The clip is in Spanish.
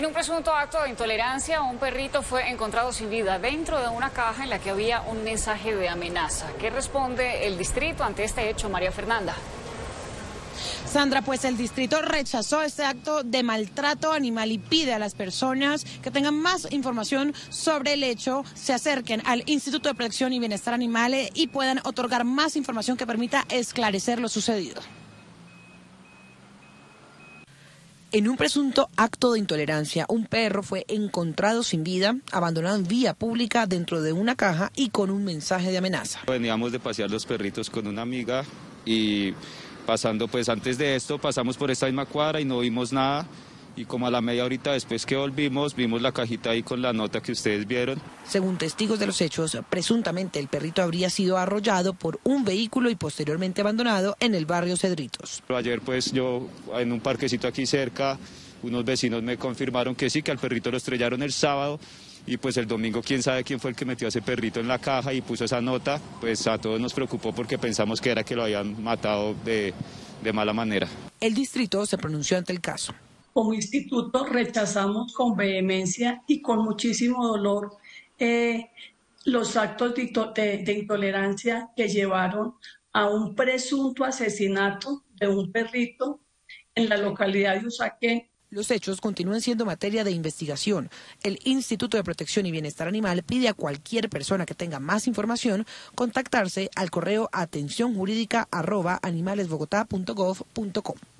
En un presunto acto de intolerancia, un perrito fue encontrado sin vida dentro de una caja en la que había un mensaje de amenaza. ¿Qué responde el distrito ante este hecho, María Fernanda? Sandra, pues el distrito rechazó este acto de maltrato animal y pide a las personas que tengan más información sobre el hecho, se acerquen al Instituto de Protección y Bienestar Animal y puedan otorgar más información que permita esclarecer lo sucedido. En un presunto acto de intolerancia, un perro fue encontrado sin vida, abandonado en vía pública dentro de una caja y con un mensaje de amenaza. Veníamos de pasear los perritos con una amiga y pasando, pues antes de esto, pasamos por esta misma cuadra y no vimos nada. Y como a la media horita después que volvimos, vimos la cajita ahí con la nota que ustedes vieron. Según testigos de los hechos, presuntamente el perrito habría sido arrollado por un vehículo y posteriormente abandonado en el barrio Cedritos. Ayer pues yo en un parquecito aquí cerca, unos vecinos me confirmaron que sí, que al perrito lo estrellaron el sábado. Y pues el domingo quién sabe quién fue el que metió a ese perrito en la caja y puso esa nota. Pues a todos nos preocupó porque pensamos que era que lo habían matado de mala manera. El distrito se pronunció ante el caso. Como instituto rechazamos con vehemencia y con muchísimo dolor los actos de intolerancia que llevaron a un presunto asesinato de un perrito en la localidad de Usaquén. Los hechos continúan siendo materia de investigación. El Instituto de Protección y Bienestar Animal pide a cualquier persona que tenga más información contactarse al correo atencionjurídica@animalesbogotá.gov.co.